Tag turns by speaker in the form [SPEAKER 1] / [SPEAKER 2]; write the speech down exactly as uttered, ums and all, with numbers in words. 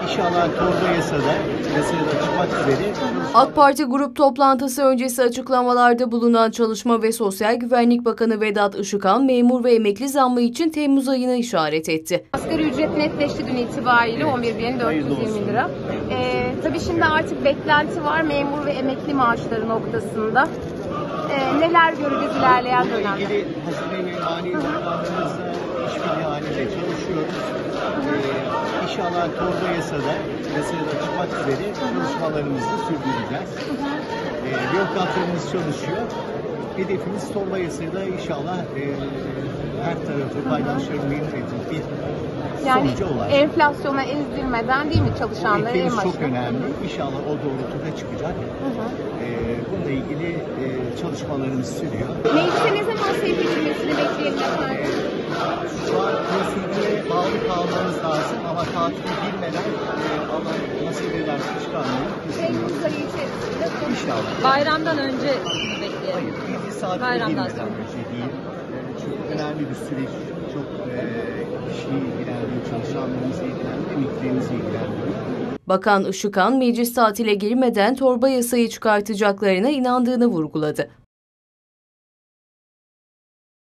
[SPEAKER 1] İnşallah torba yasada, yasaya da çıkmak üzere.
[SPEAKER 2] AK Parti grup toplantısı öncesi açıklamalarda bulunan Çalışma ve Sosyal Güvenlik Bakanı Vedat Işıkhan, memur ve emekli zammı için Temmuz ayını işaret etti.
[SPEAKER 3] Asgari ücret netleşti dün itibariyle on bir bin dört yüz yirmi lira. Ee, tabii şimdi artık beklenti var memur ve emekli maaşları noktasında. Ee, neler göreceğiz ilerleyen
[SPEAKER 1] Bununla
[SPEAKER 3] dönemde?
[SPEAKER 1] ilgili Hazine ve Maliye Bakanlığımızla işbirliği halinde çalışıyoruz. Ee, İnşallah torba yasada, yasaya da çıkmak üzere çalışmalarımızı sürdüreceğiz. Ee, bürokratlarımız çalışıyor. Hedefimiz torba yasayla inşallah e, her tarafı paydaşların memnun edecek bir
[SPEAKER 3] Yani
[SPEAKER 1] sonuca ulaşacak.
[SPEAKER 3] enflasyona ezdirmeden değil mi çalışanları en
[SPEAKER 1] Eklemiz
[SPEAKER 3] başta?
[SPEAKER 1] çok önemli. İnşallah o doğrultuda çıkacak.
[SPEAKER 3] Hı hı.
[SPEAKER 1] Ee, bununla ilgili e, çalışmalarımız sürüyor.
[SPEAKER 3] Meclise ne zaman sevk edilmesini bekleyelim efendim?
[SPEAKER 1] Şu an prosedüre bağlı kalmamız lazım ama tatile girmeden e, Allah nasip ederse çıkarmayı düşünüyoruz.
[SPEAKER 3] Temmuz ayı içerisinde.
[SPEAKER 1] İnşallah.
[SPEAKER 4] Bayramdan önce mi bekleyelim?
[SPEAKER 1] Hayır, bir saat
[SPEAKER 4] Bayramdan
[SPEAKER 1] girmeden
[SPEAKER 4] sonra.
[SPEAKER 1] önce değil. E, çünkü önemli bir süreç. Çok e, kişiyi ilgilendiriyor, çalışanlarımızı ilgilendiriyor, emeklilerimizi ilgilendiriyor.
[SPEAKER 2] Bakan Işıkhan, meclis tatile girmeden torba yasayı çıkartacaklarına inandığını vurguladı.